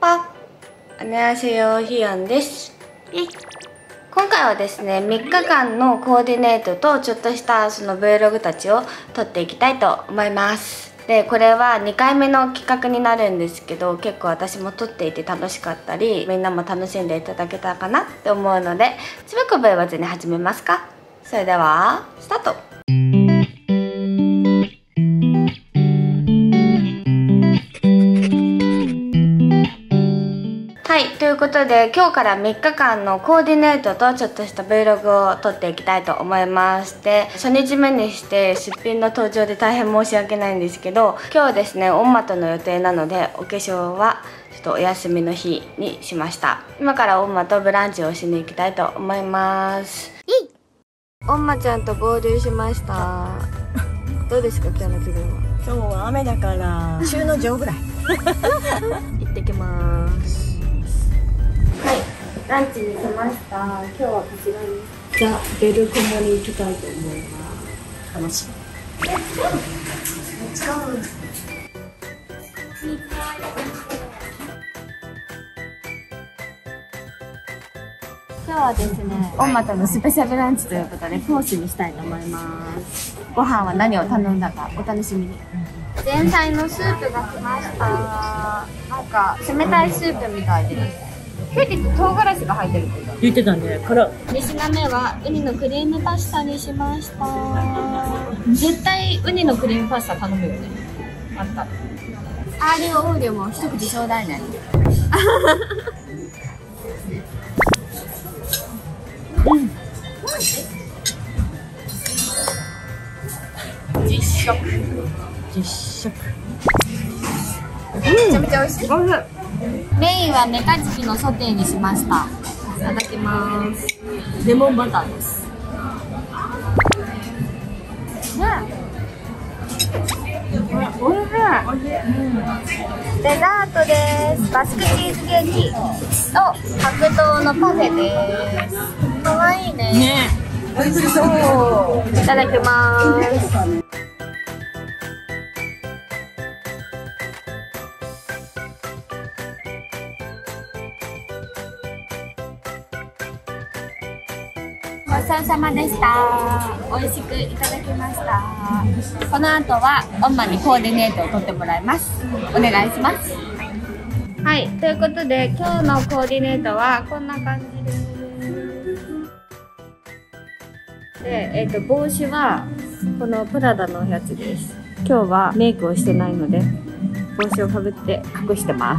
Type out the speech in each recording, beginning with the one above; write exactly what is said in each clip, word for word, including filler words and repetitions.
パ안녕하세요、ひよんです。今回はですね、みっかかんのコーディネートとちょっとしたその Vlog たちを撮っていきたいと思います。で、これはにかいめの企画になるんですけど、結構私も撮っていて楽しかったり、みんなも楽しんでいただけたかなって思うので、つべこべ言わずに始めますか。それではスタート。はい、ということで今日からみっかかんのコーディネートとちょっとした Vlog を撮っていきたいと思います。で、初日目にして出品の登場で大変申し訳ないんですけど、今日はですね、オンマとの予定なのでお化粧はちょっとお休みの日にしました。今からオンマとブランチをしに行きたいと思います。オンマちゃんと合流しました。どうですか、今日の気分は。 今日は雨だから週の上ぐらい行ってきます。はい、ランチに来ました。今日はこちらにザ・ベルコモに行きたいと思います。楽しみ。今日はですね、オンマとのスペシャルランチということでコースにしたいと思います。ご飯は何を頼んだかお楽しみに。前菜のスープが来ました。なんか冷たいスープみたいです。結構唐辛子が入ってるって言ってたね。からに品目はウニのクリームパスタにしました。絶対ウニのクリームパスタ頼むよね。あった。アーリオオーリオも一口ちょうだいね。うん。実食。実食。めちゃめちゃ美味しい。おいしい。メインはメカジキのソテーにしました。いただきます。レモンバターです。ね。おいしい。デザートです。バスクチーズケーキと白桃のパフェです。可愛いね。ね。美味しそう。いただきます。ごちそうさまでした。美味しくいただきました。この後はオンマにコーディネートを取ってもらいます。お願いします。はい、ということで今日のコーディネートはこんな感じです。で、えっと帽子はこのプラダのやつです。今日はメイクをしてないので帽子をかぶって隠してます。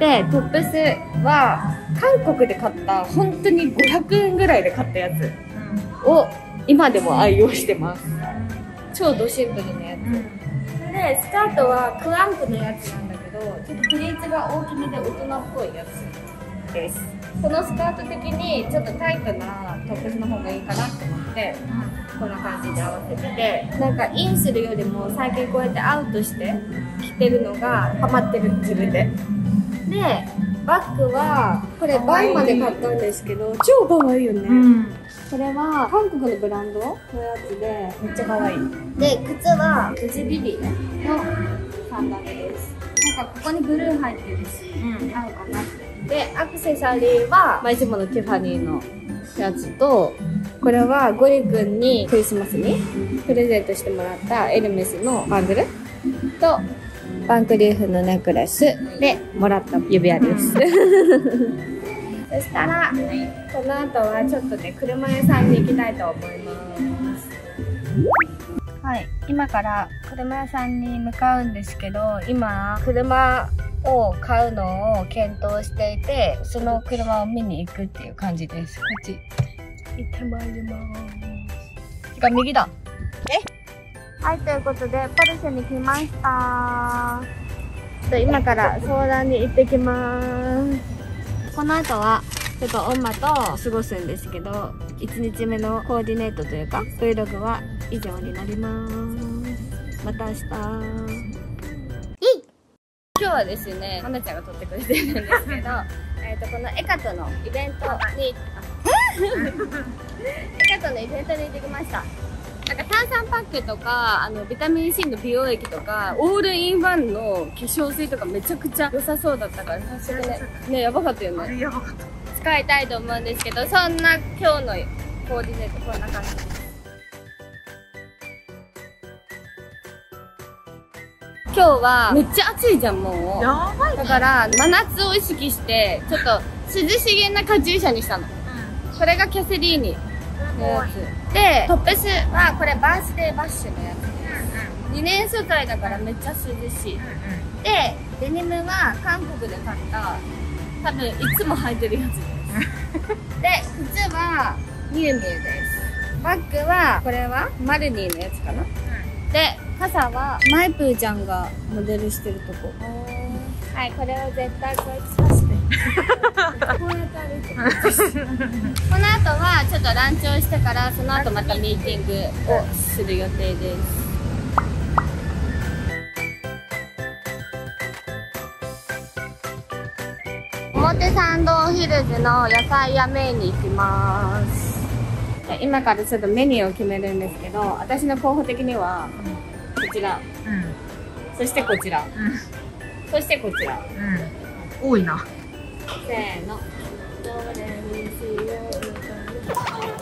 で、トップスは韓国で買った本当にごひゃくえんぐらいで買ったやつを今でも愛用してます。超ドシンプルなやつ、うん、でスカートはクアンクのやつなんだけど、ちょっとプリーツが大きめで大人っぽいやつです。このスカート的にちょっとタイトなトップスの方がいいかなと思って、うん、こんな感じで合わせてて、なんかインするよりも最近こうやってアウトして着てるのがハマってる、自分で。でバッグはこれバイまで買ったんですけど、超可愛いよね、うん、これは韓国のブランドのやつでめっちゃ可愛い。で靴はフジビビのサンダルです。なんかここにブルー入ってるし、うん、合うかなって。でアクセサリーは、まあ、いつものティファニーのやつと、これはゴリくんにクリスマスにプレゼントしてもらったエルメスのバングルとバンクリーフのネックレスでもらった指輪です。そしたらこの後はちょっとね、車屋さんに行きたいと思います。はい、今から車屋さんに向かうんですけど、今車を買うのを検討していて、その車を見に行くっていう感じです。こっち行ってまいります。てか右だ。えはい、ということでポルシェに来ました。ちょっと今から相談に行ってきます。この後はちょっとオンマと過ごすんですけど、いちにちめのコーディネートというか Vlog は以上になります。また明日。今日はですね、まなちゃんが撮ってくれてるんですけどえとこのエカトのイベントにエカトのイベントに行ってきました。 なんか炭酸パックとか、あの、ビタミン C の美容液とか、オールインワンの化粧水とかめちゃくちゃ良さそうだったから、早速ね、ね、やばかったよね。 あれやばかった。 使いたいと思うんですけど、そんな今日のコーディネートこんな感じです。今日はめっちゃ暑いじゃん、もう。 やばいね。 だから、真夏を意識して、ちょっと涼しげなカチューシャにしたの。これがキャセリーニのやつ。で、トップスはこれバースデーバッシュのやつです。にねん素材だからめっちゃ涼しい。で、デニムは韓国で買った、多分いつも履いてるやつです。で、靴はミュウミュウです。バッグは、これはマルニーのやつかな。で、傘はマイプーちゃんがモデルしてるとこ。はい、これを絶対こいつさして。こうやって歩いてます。この後はちょっとランチをしてから、その後またミーティングをする予定です。表参道ヒルズの野菜屋メインに行きます。今からちょっとメニューを決めるんですけど、私の候補的にはこちら、うん、そしてこちら、うん、そしてこちら、 うん、多いな。 せーの、どれにしよう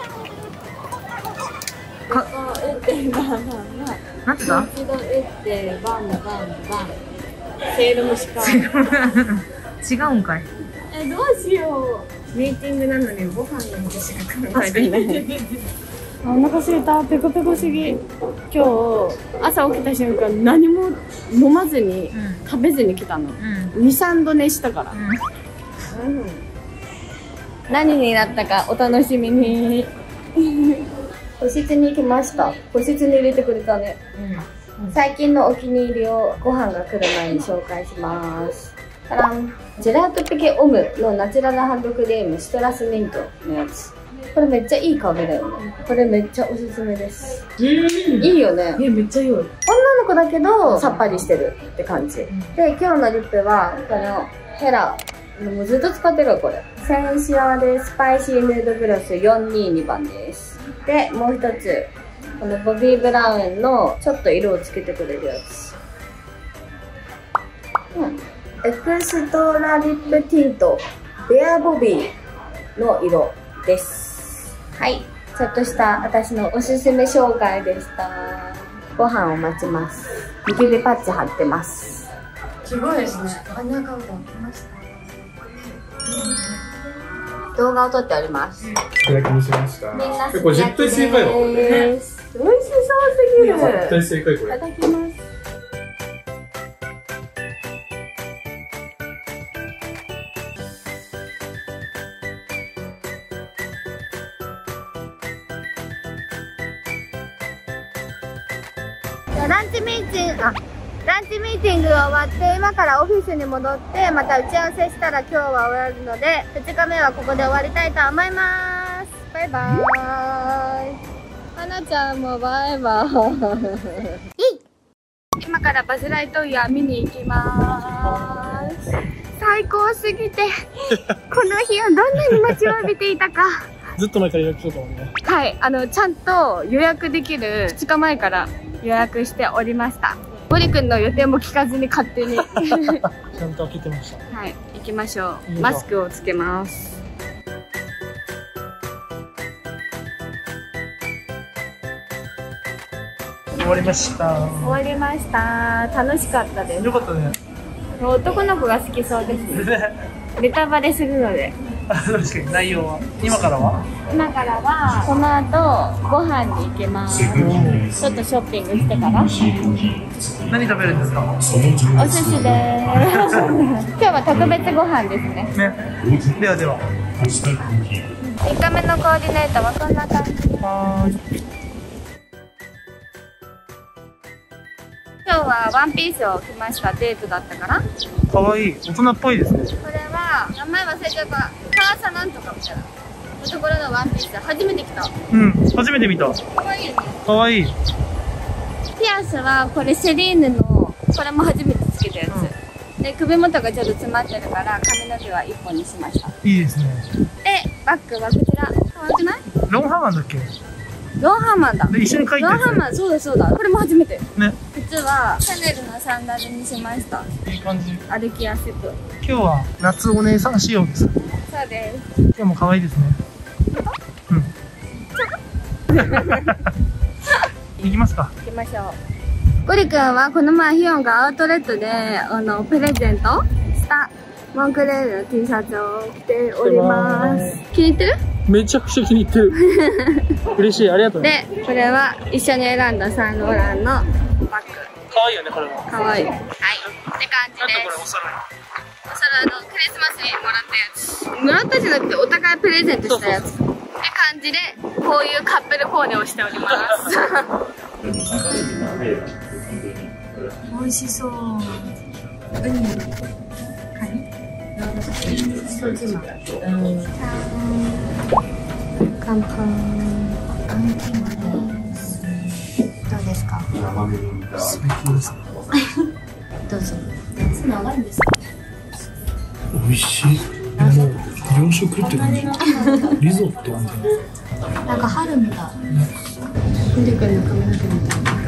か。か打ってバンバンバン。 なんてだ？ 一度打ってバンバンバン。せいろ蒸しか。 違うんかい。 え、どうしよう。ミーティングなのにご飯のことしか考えてない。お腹すいた、ペコペコすぎ。今日朝起きた瞬間何も飲まずに、うん、食べずに来たの。うん、に、さんど寝したから。うんうん、何になったかお楽しみに。個室に来ました。個室に入れてくれたね。うん、最近のお気に入りをご飯が来る前に紹介します。タラン、ジェラートピケオムのナチュラルハンドクリームシトラスミントのやつ。これめっちゃいい香りだよね。これめっちゃおすすめです。うん、いいよね。 え、めっちゃいいよ。 女の子だけどさっぱりしてるって感じ。うん、で、今日のリップはこのヘラ。もうずっと使ってるわこれ。センシアでスパイシーヌードグロスよんにーにばんです。で、もう一つ。このボビー・ブラウンのちょっと色をつけてくれるやつ。うん。エクストラリップティントベアボビーの色です。はい。ちょっとした私のおすすめ紹介でした。ご飯を待ちます。ニキビパッチ貼ってます。 すごいですね。穴が開きました。 動画を撮っております。 すき焼きにしました。 みんなこれ絶対正解だもんね。 美味しそうすぎる。 絶対正解これ。 いただきます。ランチミーティング、あ、ランチミーティングが終わって、今からオフィスに戻って、また打ち合わせしたら今日は終わるので、ふつかめはここで終わりたいと思います。バイバーイ。はなちゃんもバイバーイ。今からバズライトイヤー見に行きまーす。最高すぎて、この日はどんなに待ちわびていたか。 ずっと前から予約しようと思うね。 はい、あの、ちゃんと予約できるふつかまえから予約しておりました。森くんの予定も聞かずに勝手に。ちゃんと開けてました。 はい、行きましょう。マスクをつけます。 終わりました。 終わりました。楽しかったです。 よかったね。 男の子が好きそうですね。ネタバレするので。 確かに内容は。今からは？ 今からはこの後ご飯に行けます。ちょっとショッピングしてから。 何食べるんですか？ お寿司です。今日は特別ご飯ですね。 ね。ではでは。 みっかめのコーディネートはこんな感じ。 はーい。 今日はワンピースを着ました。デートだったかな。 かわいい。大人っぽいですね。 これは名前忘れちゃった。カーサなんとかみたいなのところのワンピース。初めて着た。 うん、初めて見た。 かわいいよね。 かわいい。 ピアスはこれセリーヌの、これも初めてつけたやつ。うん、で、首元がちょっと詰まってるから髪の毛は一本にしました。 いいですね。 で、バッグはこちら。かわいくない？ ロンハーマンだっけ？ ロンハーマンだ。 で一緒に書いてるロンハーマン、そうだそうだ。これも初めて。 ね。 靴はシャネルのサンダルにしました。 いい感じ。 歩きやすく。 今日は夏お姉さん仕様です。 そうです。 今日も可愛いですね。うん。行きますか。 行きましょう。ゴリ君はこの前ヒヨンがアウトレットであのプレゼントしたモンクレールの T シャツを着ております。気に入ってる？ めちゃくちゃ気に入ってる。嬉しい、ありがとうね。 で、これは一緒に選んだサンローランのバッグ。 可愛いよね、これも。 可愛い。はい。って感じなんだこれ、 です。 お皿。 お皿のクリスマスにもらったやつ。もらったじゃなくてお互いプレゼントしたやつ。って感じで、こういうカップルコーデをしております。 美味しそう。ウニ。カニ。ソジマ。 乾杯。 アンキマです。どうですか。 最高ですね。 どうぞ。夏長いんですか。 美味しい。もう洋食って感じ。リゾットみたいな。 なんか春みたい。 ゴリ君の髪の毛みたいな。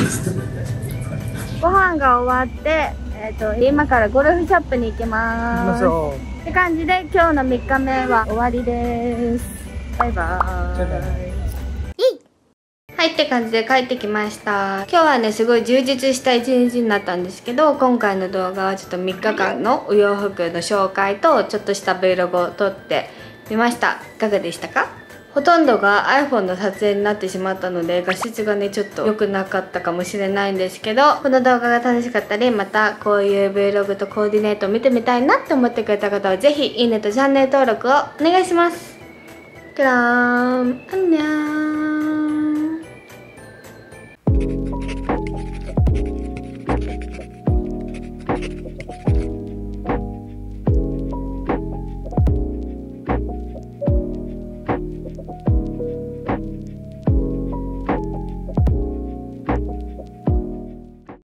ご飯が終わって、えっと今からゴルフショップに行きます。って感じで今日のみっかめは終わりです。バイバーイ。はいって感じで帰ってきました。今日はねすごい充実した一日になったんですけど、今回の動画はちょっとみっかかんのお洋服の紹介とちょっとした Vlog を撮ってみました。いかがでしたか？ほとんどが iPhone の撮影になってしまったので画質がねちょっと良くなかったかもしれないんですけど、この動画が楽しかったりまたこういう Vlog とコーディネートを見てみたいなって思ってくれた方はぜひいいねとチャンネル登録をお願いします。クラーン、アンニャーン。